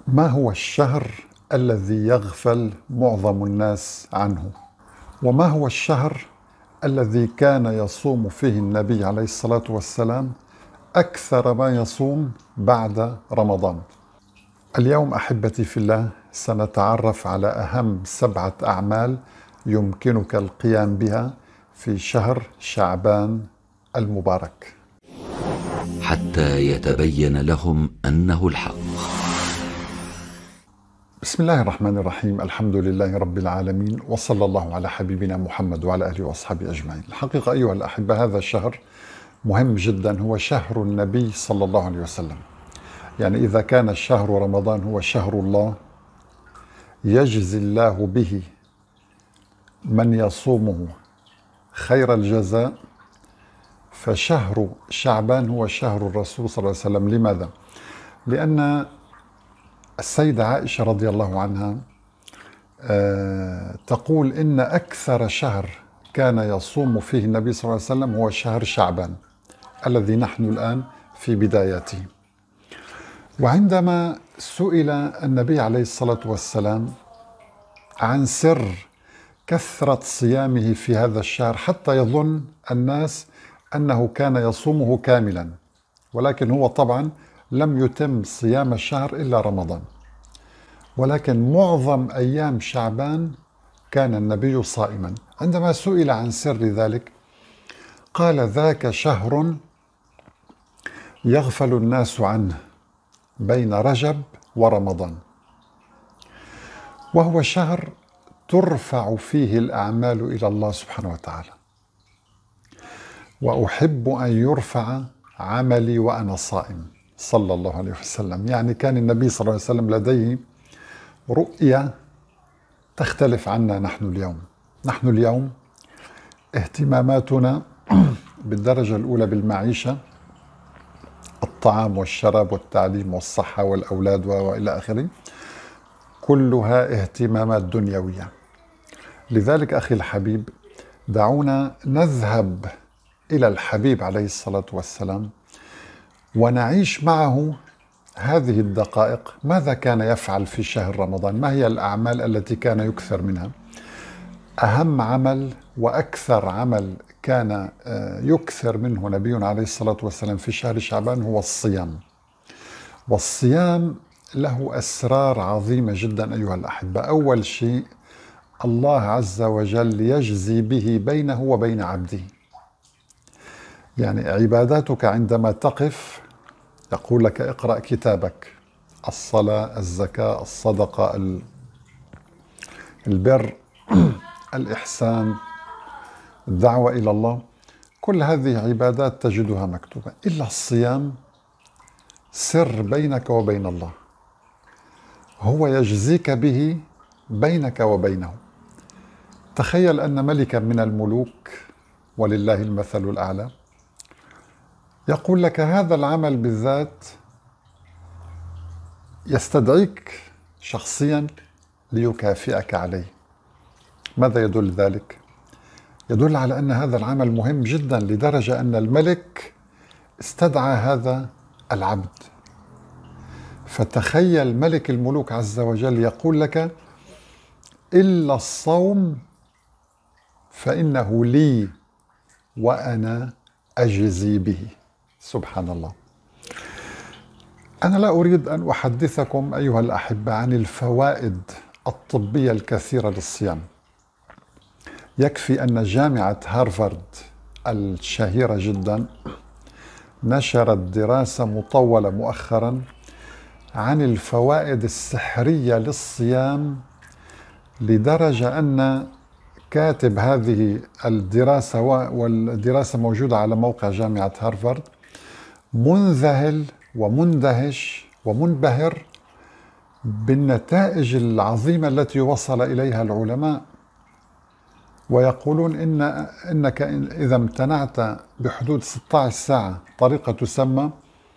ما هو الشهر الذي يغفل معظم الناس عنه؟ وما هو الشهر الذي كان يصوم فيه النبي عليه الصلاة والسلام أكثر ما يصوم بعد رمضان؟ اليوم أحبتي في الله سنتعرف على أهم 7 أعمال يمكنك القيام بها في شهر شعبان المبارك، حتى يتبين لهم أنه الحق. بسم الله الرحمن الرحيم. الحمد لله رب العالمين، وصلى الله على حبيبنا محمد وعلى آله وأصحابه أجمعين. الحقيقة أيها الأحبة، هذا الشهر مهم جدا، هو شهر النبي صلى الله عليه وسلم. يعني إذا كان شهر رمضان هو شهر الله يجزي الله به من يصومه خير الجزاء، فشهر شعبان هو شهر الرسول صلى الله عليه وسلم. لماذا؟ لأن السيدة عائشة رضي الله عنها تقول إن أكثر شهر كان يصوم فيه النبي صلى الله عليه وسلم هو شهر شعبان الذي نحن الآن في بداياته. وعندما سئل النبي عليه الصلاة والسلام عن سر كثرة صيامه في هذا الشهر حتى يظن الناس أنه كان يصومه كاملا، ولكن هو طبعا لم يتم صيام الشهر إلا رمضان، ولكن معظم أيام شعبان كان النبي صائما. عندما سئل عن سر ذلك قال: ذاك شهر يغفل الناس عنه بين رجب ورمضان، وهو شهر ترفع فيه الأعمال إلى الله سبحانه وتعالى، وأحب أن يرفع عملي وأنا صائم صلى الله عليه وسلم. يعني كان النبي صلى الله عليه وسلم لديه رؤية تختلف عنا نحن اليوم اهتماماتنا بالدرجة الأولى بالمعيشة، الطعام والشراب والتعليم والصحة والأولاد وإلى آخره، كلها اهتمامات دنيوية. لذلك أخي الحبيب، دعونا نذهب إلى الحبيب عليه الصلاة والسلام ونعيش معه هذه الدقائق. ماذا كان يفعل في شهر رمضان؟ ما هي الأعمال التي كان يكثر منها؟ أهم عمل وأكثر عمل كان يكثر منه نبينا عليه الصلاة والسلام في شهر شعبان هو الصيام. والصيام له أسرار عظيمة جدا أيها الأحبة. أول شيء، الله عز وجل يجزي به بينه وبين عبده. يعني عباداتك عندما تقف يقول لك: اقرأ كتابك، الصلاة، الزكاة، الصدقة، البر، الإحسان، الدعوة إلى الله، كل هذه عبادات تجدها مكتوبة، إلا الصيام سر بينك وبين الله، هو يجزيك به بينك وبينه. تخيل أن ملكا من الملوك، ولله المثل الأعلى، يقول لك هذا العمل بالذات يستدعيك شخصيا ليكافئك عليه. ماذا يدل ذلك؟ يدل على أن هذا العمل مهم جدا، لدرجة أن الملك استدعى هذا العبد. فتخيل ملك الملوك عز وجل يقول لك: إلا الصوم فإنه لي وأنا أجزي به. سبحان الله. أنا لا أريد أن أحدثكم أيها الأحبة عن الفوائد الطبية الكثيرة للصيام. يكفي أن جامعة هارفارد الشهيرة جدا نشرت دراسة مطولة مؤخرا عن الفوائد السحرية للصيام، لدرجة أن كاتب هذه الدراسة، والدراسة موجودة على موقع جامعة هارفارد، منذهل ومندهش ومنبهر بالنتائج العظيمة التي وصل إليها العلماء. ويقولون إنك إذا امتنعت بحدود 16 ساعة، طريقة تسمى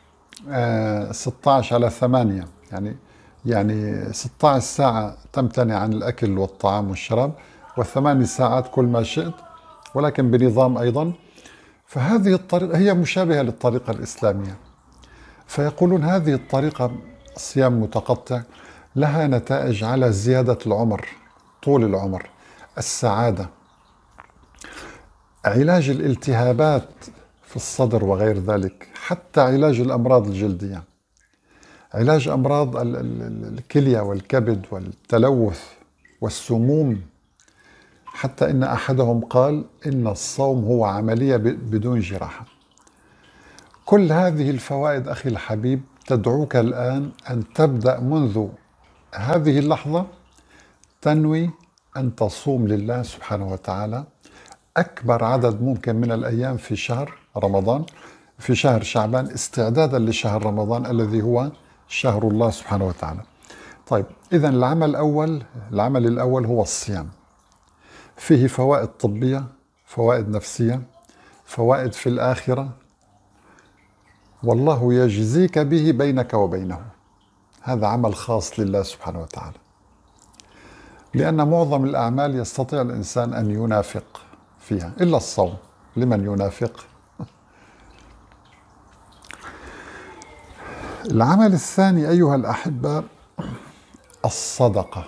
16/8، يعني 16 ساعة تمتنع عن الأكل والطعام والشراب، و8 ساعات كل ما شئت، ولكن بنظام أيضا. فهذه الطريقة هي مشابهة للطريقة الإسلامية. فيقولون هذه الطريقة صيام متقطع لها نتائج على زيادة العمر، طول العمر، السعادة، علاج الالتهابات في الصدر وغير ذلك، حتى علاج الأمراض الجلدية، علاج أمراض الكلية والكبد والتلوث والسموم. حتى إن أحدهم قال إن الصوم هو عملية بدون جراحة. كل هذه الفوائد أخي الحبيب تدعوك الآن أن تبدأ منذ هذه اللحظة تنوي أن تصوم لله سبحانه وتعالى أكبر عدد ممكن من الأيام في شهر رمضان، في شهر شعبان، استعدادا لشهر رمضان الذي هو شهر الله سبحانه وتعالى. طيب، إذا العمل الأول هو الصيام. فيه فوائد طبية، فوائد نفسية، فوائد في الآخرة، والله يجزيك به بينك وبينه. هذا عمل خاص لله سبحانه وتعالى، لأن معظم الأعمال يستطيع الإنسان أن ينافق فيها إلا الصوم. لمن ينافق؟ العمل الثاني أيها الأحبة الصدقة.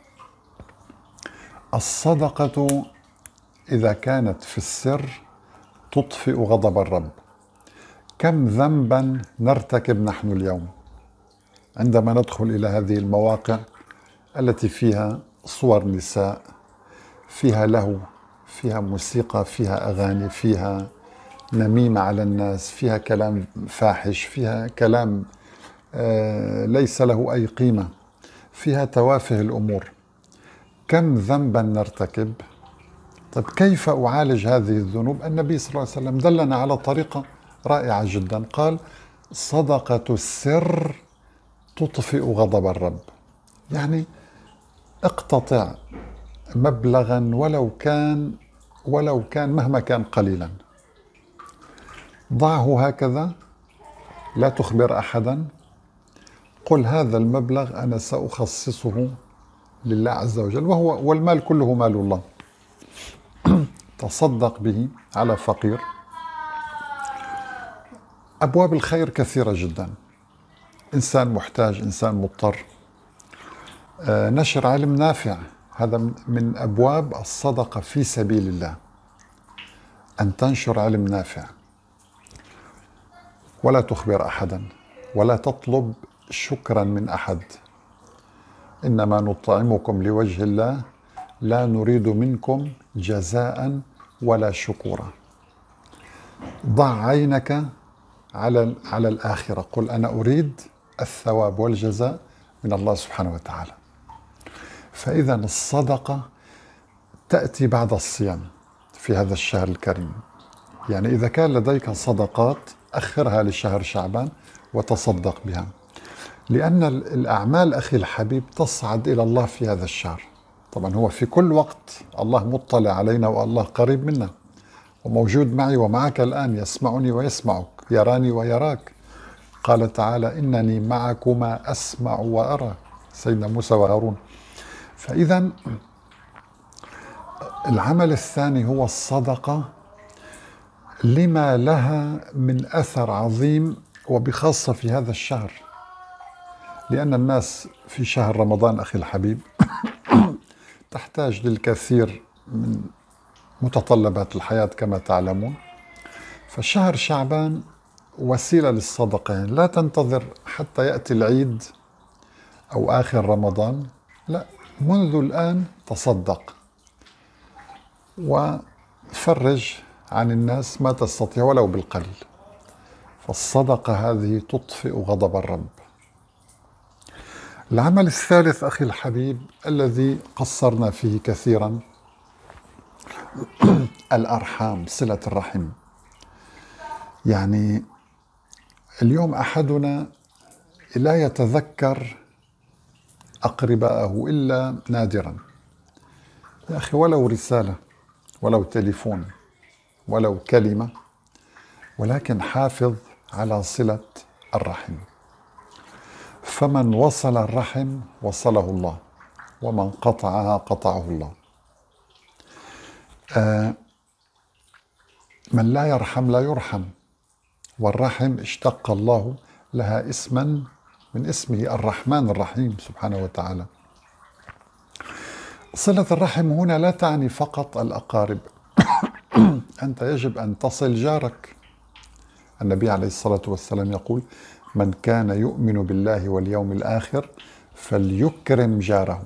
الصدقة إذا كانت في السر تطفئ غضب الرب. كم ذنبا نرتكب نحن اليوم عندما ندخل إلى هذه المواقع التي فيها صور نساء، فيها لهو، فيها موسيقى، فيها أغاني، فيها نميمة على الناس، فيها كلام فاحش، فيها كلام ليس له أي قيمة، فيها توافه الأمور. كم ذنبا نرتكب. طيب كيف أعالج هذه الذنوب؟ النبي صلى الله عليه وسلم دلنا على طريقة رائعة جدا. قال: صدقة السر تطفئ غضب الرب. يعني اقتطع مبلغا ولو كان مهما كان قليلا، ضعه هكذا، لا تخبر أحدا، قل هذا المبلغ أنا سأخصصه لله عز وجل، والمال كله مال الله. تصدق به على فقير. أبواب الخير كثيرة جدا. إنسان محتاج، إنسان مضطر. نشر علم نافع، هذا من أبواب الصدقة في سبيل الله، أن تنشر علم نافع ولا تخبر أحدا ولا تطلب شكرا من أحد. إنما نطعمكم لوجه الله لا نريد منكم جزاء ولا شكورا. ضع عينك على الآخرة، قل أنا أريد الثواب والجزاء من الله سبحانه وتعالى. فإذا الصدقة تأتي بعد الصيام في هذا الشهر الكريم. يعني إذا كان لديك صدقات أخرها لشهر شعبان وتصدق بها، لأن الأعمال أخي الحبيب تصعد إلى الله في هذا الشهر. طبعا هو في كل وقت الله مطلع علينا، والله قريب منا وموجود معي ومعك الآن، يسمعني ويسمعك، يراني ويراك. قال تعالى: إنني معكما أسمع وأرى، سيدنا موسى وهارون. فإذا العمل الثاني هو الصدقة، لما لها من أثر عظيم، وبخاصة في هذا الشهر، لأن الناس في شهر رمضان أخي الحبيب تحتاج للكثير من متطلبات الحياة كما تعلمون. فشهر شعبان وسيلة للصدقة، يعني لا تنتظر حتى يأتي العيد أو آخر رمضان، لا، منذ الآن تصدق وفرج عن الناس ما تستطيع ولو بالقليل. فالصدقة هذه تطفئ غضب الرب. العمل الثالث أخي الحبيب الذي قصرنا فيه كثيرا، الأرحام، صلة الرحم. يعني اليوم أحدنا لا يتذكر أقرباءه إلا نادرا. يا أخي، ولو رسالة، ولو تليفون، ولو كلمة، ولكن حافظ على صلة الرحم. فمن وصل الرحم وصله الله، ومن قطعها قطعه الله. من لا يرحم لا يرحم. والرحم اشتق الله لها اسما من اسمه الرحمن الرحيم سبحانه وتعالى. صلة الرحم هنا لا تعني فقط الأقارب. أنت يجب أن تصل جارك. النبي عليه الصلاة والسلام يقول: من كان يؤمن بالله واليوم الآخر فليكرم جاره.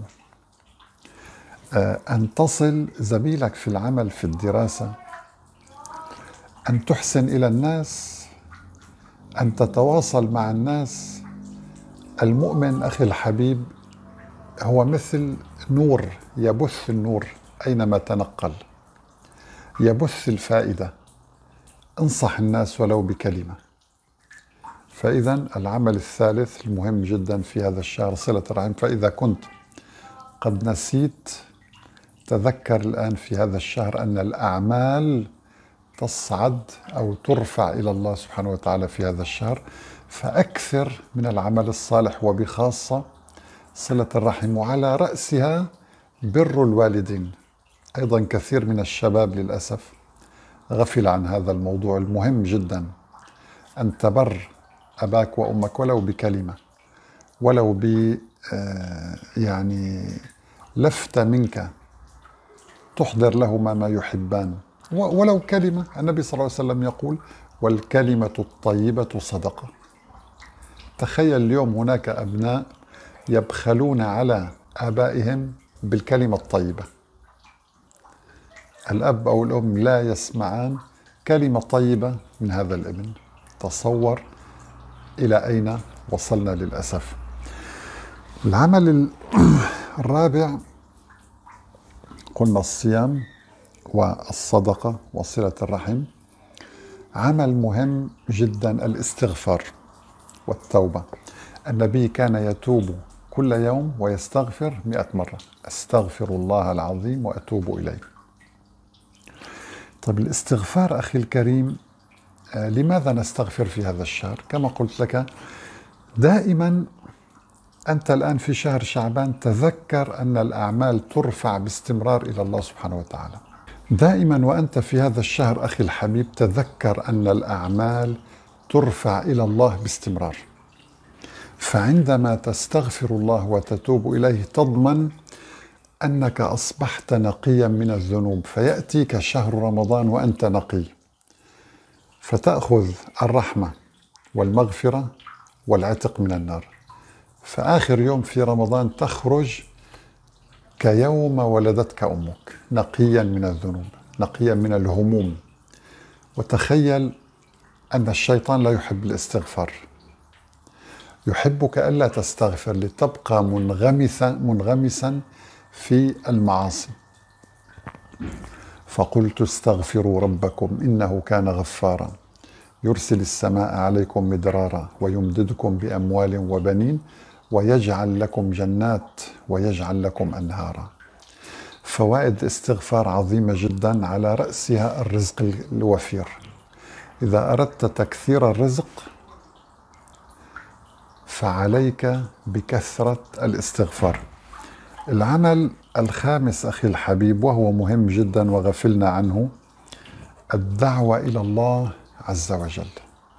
أن تصل زميلك في العمل، في الدراسة، أن تحسن إلى الناس، أن تتواصل مع الناس. المؤمن أخي الحبيب هو مثل نور، يبث النور أينما تنقل، يبث الفائدة. انصح الناس ولو بكلمة. فإذا العمل الثالث المهم جدا في هذا الشهر صلة الرحم. فإذا كنت قد نسيت، تذكر الآن في هذا الشهر أن الأعمال تصعد أو ترفع إلى الله سبحانه وتعالى في هذا الشهر، فأكثر من العمل الصالح، وبخاصة صلة الرحم، وعلى رأسها بر الوالدين. أيضا كثير من الشباب للأسف غفل عن هذا الموضوع المهم جدا، أن تبر أباك وأمك ولو بكلمة، ولو ب يعني لفتة منك تحضر لهما ما يحبان، ولو كلمة. النبي صلى الله عليه وسلم يقول: والكلمة الطيبة صدقة. تخيل اليوم هناك أبناء يبخلون على آبائهم بالكلمة الطيبة. الأب أو الأم لا يسمعان كلمة طيبة من هذا الابن. تصور إلى أين وصلنا للأسف. العمل الرابع قلنا الصيام والصدقة وصلة الرحم. عمل مهم جدا الاستغفار والتوبة. النبي كان يتوب كل يوم ويستغفر 100 مرة: أستغفر الله العظيم وأتوب إليه. طيب الاستغفار أخي الكريم، لماذا نستغفر في هذا الشهر؟ كما قلت لك دائما، أنت الآن في شهر شعبان، تذكر أن الأعمال ترفع باستمرار إلى الله سبحانه وتعالى. دائما وأنت في هذا الشهر أخي الحبيب، تذكر أن الأعمال ترفع إلى الله باستمرار. فعندما تستغفر الله وتتوب إليه، تضمن أنك أصبحت نقيا من الذنوب، فيأتيك شهر رمضان وأنت نقي، فتأخذ الرحمة والمغفرة والعتق من النار. فآخر يوم في رمضان تخرج كيوم ولدتك أمك، نقيا من الذنوب، نقيا من الهموم. وتخيل أن الشيطان لا يحب الاستغفار، يحبك ألا تستغفر لتبقى منغمسا في المعاصي. فقلت: استغفروا ربكم إنه كان غفارا يرسل السماء عليكم مدرارا ويمددكم بأموال وبنين ويجعل لكم جنات ويجعل لكم أنهارا. فوائد الاستغفار عظيمة جدا، على رأسها الرزق الوفير. إذا أردت تكثير الرزق فعليك بكثرة الاستغفار. العمل الخامس أخي الحبيب، وهو مهم جدا وغفلنا عنه، الدعوة إلى الله عز وجل.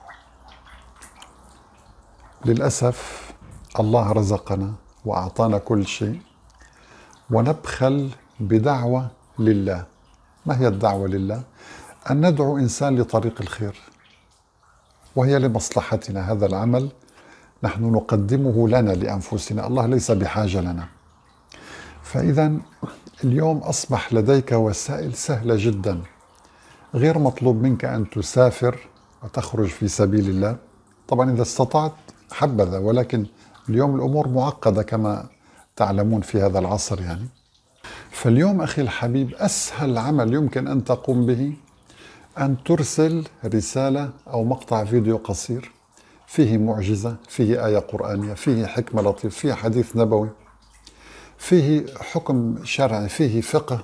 للأسف الله رزقنا وأعطانا كل شيء، ونبخل بدعوة لله. ما هي الدعوة لله؟ أن ندعو إنسان لطريق الخير، وهي لمصلحتنا. هذا العمل نحن نقدمه لنا لأنفسنا، الله ليس بحاجة لنا. فإذا اليوم أصبح لديك وسائل سهلة جدا. غير مطلوب منك أن تسافر وتخرج في سبيل الله، طبعا إذا استطعت حبذا، ولكن اليوم الأمور معقدة كما تعلمون في هذا العصر يعني. فاليوم أخي الحبيب، أسهل عمل يمكن أن تقوم به أن ترسل رسالة أو مقطع فيديو قصير فيه معجزة، فيه آية قرآنية، فيه حكمة لطيف، فيه حديث نبوي، فيه حكم شرعي، فيه فقه،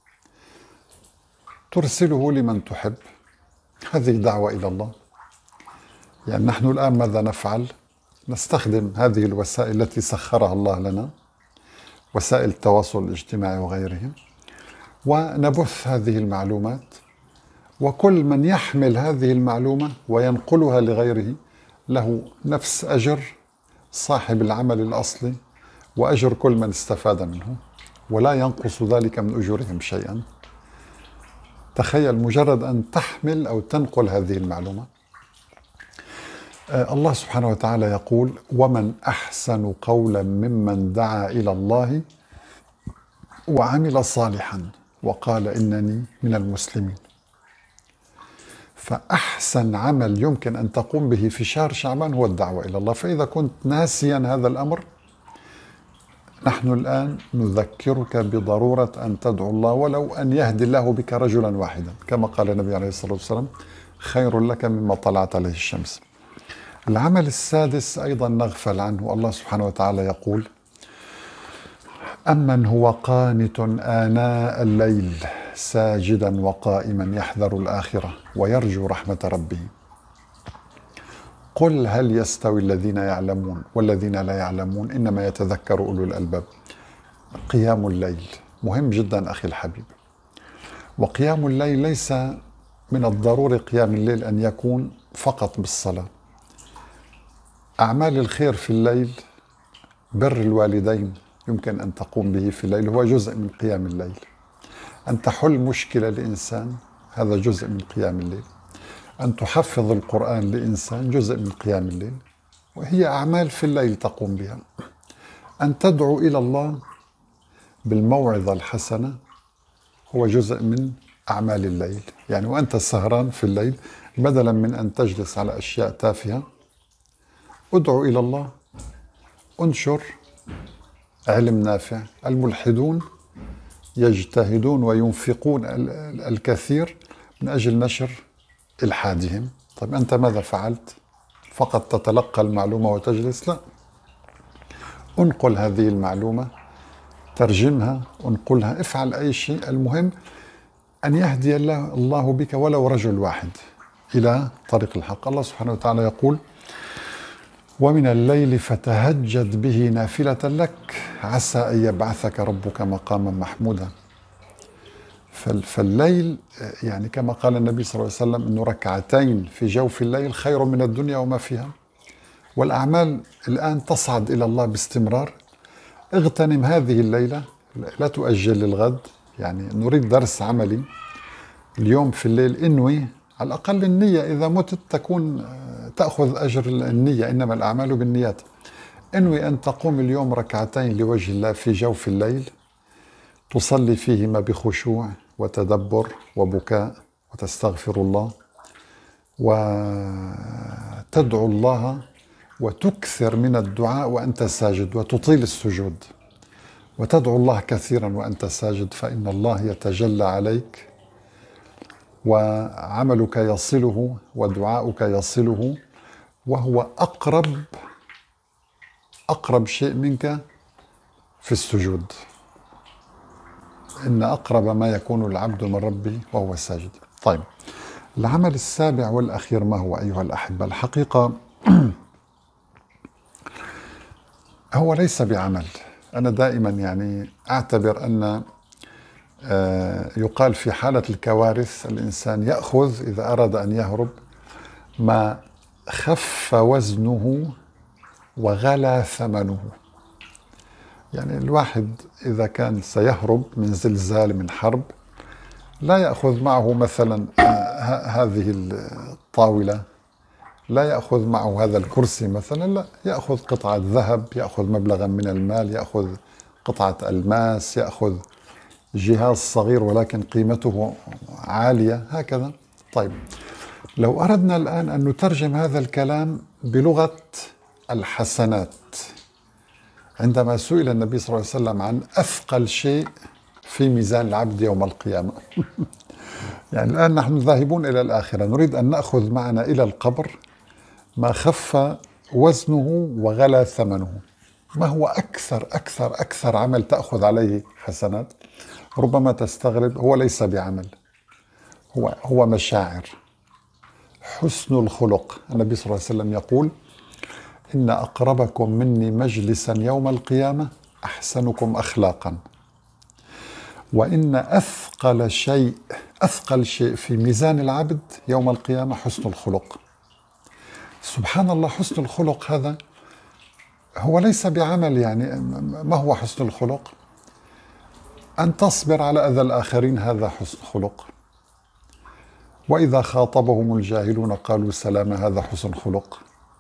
ترسله لمن تحب. هذه دعوة إلى الله. يعني نحن الآن ماذا نفعل؟ نستخدم هذه الوسائل التي سخرها الله لنا، وسائل التواصل الاجتماعي وغيرهم، ونبث هذه المعلومات، وكل من يحمل هذه المعلومة وينقلها لغيره له نفس أجر صاحب العمل الأصلي وأجر كل من استفاد منه، ولا ينقص ذلك من أجورهم شيئا. تخيل مجرد أن تحمل أو تنقل هذه المعلومة. الله سبحانه وتعالى يقول: ومن أحسن قولا ممن دعا إلى الله وعمل صالحا وقال إنني من المسلمين. فأحسن عمل يمكن أن تقوم به في شهر شعبان هو الدعوة إلى الله. فإذا كنت ناسيا هذا الأمر، نحن الآن نذكرك بضرورة أن تدعو الله، ولو أن يهدي الله بك رجلا واحدا، كما قال النبي عليه الصلاة والسلام: خير لك مما طلعت عليه الشمس. العمل السادس أيضا نغفل عنه. الله سبحانه وتعالى يقول: أمن هو قانت آناء الليل ساجدا وقائما يحذر الآخرة ويرجو رحمة ربه قل هل يستوي الذين يعلمون والذين لا يعلمون إنما يتذكر أولو الألباب. قيام الليل مهم جدا أخي الحبيب، وقيام الليل ليس من الضروري قيام الليل أن يكون فقط بالصلاة. أعمال الخير في الليل، بر الوالدين يمكن أن تقوم به في الليل، هو جزء من قيام الليل. أن تحل مشكلة لإنسان، هذا جزء من قيام الليل. أن تحفظ القرآن لإنسان جزء من قيام الليل، وهي أعمال في الليل تقوم بها. أن تدعو إلى الله بالموعظة الحسنة هو جزء من أعمال الليل. يعني وأنت سهران في الليل، بدلا من أن تجلس على أشياء تافهة، ادعو إلى الله، انشر علم نافع. الملحدون يجتهدون وينفقون الكثير من أجل نشر إلحادهم. طيب أنت ماذا فعلت؟ فقط تتلقى المعلومة وتجلس؟ لا، انقل هذه المعلومة، ترجمها، انقلها، افعل أي شيء. المهم أن يهدي الله بك ولو رجل واحد إلى طريق الحق. الله سبحانه وتعالى يقول: ومن الليل فتهجد به نافلة لك عسى أن يبعثك ربك مقاما محمودا. فالليل يعني كما قال النبي صلى الله عليه وسلم أنه ركعتين في جوف الليل خير من الدنيا وما فيها. والأعمال الآن تصعد إلى الله باستمرار. اغتنم هذه الليلة، لا تؤجل للغد. يعني نريد درس عملي اليوم في الليل، انوي على الأقل النية. إذا متت تأخذ أجر النية، إنما الأعمال بالنيات. انوي أن تقوم اليوم ركعتين لوجه الله في جوف الليل، تصلي فيهما بخشوع وتدبر وبكاء، وتستغفر الله وتدعو الله، وتكثر من الدعاء وأنت ساجد، وتطيل السجود، وتدعو الله كثيرا وأنت ساجد، فإن الله يتجلى عليك وعملك يصله ودعاؤك يصله، وهو أقرب شيء منك في السجود. إن أقرب ما يكون العبد من ربه وهو ساجد. طيب، العمل السابع والأخير ما هو أيها الأحبة؟ الحقيقة هو ليس بعمل. أنا دائما يعني أعتبر أن يقال في حالة الكوارث الإنسان يأخذ إذا أراد أن يهرب ما خف وزنه وغلى ثمنه. يعني الواحد إذا كان سيهرب من زلزال، من حرب، لا يأخذ معه مثلا هذه الطاولة، لا يأخذ معه هذا الكرسي مثلا، لا، يأخذ قطعة ذهب، يأخذ مبلغا من المال، يأخذ قطعة ألماس، يأخذ جهاز صغير ولكن قيمته عالية، هكذا. طيب، لو أردنا الآن أن نترجم هذا الكلام بلغة الحسنات، عندما سئل النبي صلى الله عليه وسلم عن أثقل شيء في ميزان العبد يوم القيامة يعني الآن نحن ذاهبون إلى الآخرة، نريد أن نأخذ معنا إلى القبر ما خف وزنه وغلى ثمنه. ما هو أكثر عمل تأخذ عليه حسنات؟ ربما تستغرب، هو ليس بعمل، هو مشاعر، حسن الخلق. النبي صلى الله عليه وسلم يقول: إن أقربكم مني مجلسا يوم القيامة أحسنكم أخلاقا، وإن أثقل شيء في ميزان العبد يوم القيامة حسن الخلق. سبحان الله، حسن الخلق هذا هو ليس بعمل، يعني ما هو حسن الخلق؟ أن تصبر على أذى الآخرين، هذا حسن خلق. وإذا خاطبهم الجاهلون قالوا سلاما، هذا حسن خلق.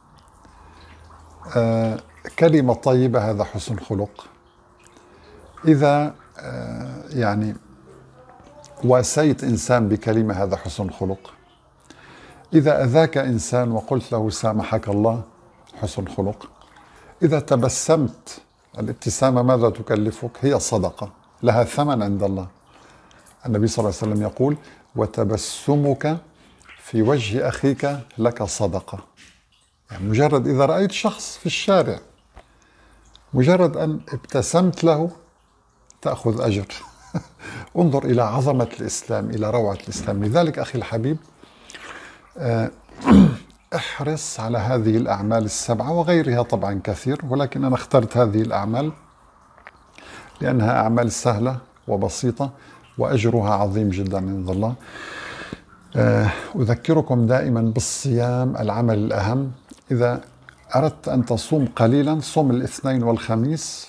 كلمة طيبة، هذا حسن خلق. إذا يعني واسيت إنسان بكلمة، هذا حسن خلق. إذا أذاك إنسان وقلت له سامحك الله، حسن خلق. إذا تبسمت، الابتسامة ماذا تكلفك؟ هي صدقة لها ثمن عند الله. النبي صلى الله عليه وسلم يقول: وتبسمك في وجه أخيك لك صدقة. يعني مجرد إذا رأيت شخص في الشارع، مجرد أن ابتسمت له تأخذ أجر. انظر إلى عظمة الإسلام، إلى روعة الإسلام. لذلك أخي الحبيب، احرص على هذه الأعمال السبعة وغيرها طبعا كثير، ولكن أنا اخترت هذه الأعمال لأنها أعمال سهلة وبسيطة وأجرها عظيم جدا عند الله. أذكركم دائما بالصيام، العمل الأهم. إذا أردت أن تصوم قليلا، صم الاثنين والخميس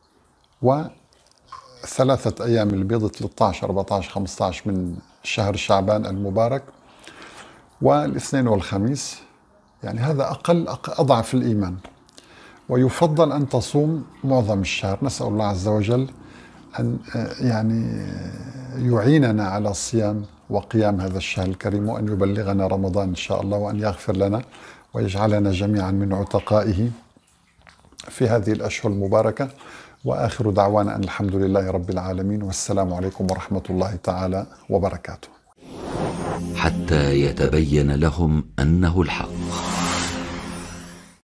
وثلاثة أيام البيض، 13 14 15 من شهر شعبان المبارك، والاثنين والخميس. يعني هذا أضعف الإيمان. ويفضل أن تصوم معظم الشهر. نسأل الله عز وجل أن يعني يعيننا على صيام وقيام هذا الشهر الكريم، وأن يبلغنا رمضان إن شاء الله، وأن يغفر لنا ويجعلنا جميعا من عتقائه في هذه الأشهر المباركة. وآخر دعوانا أن الحمد لله رب العالمين، والسلام عليكم ورحمة الله تعالى وبركاته. حتى يتبين لهم أنه الحق.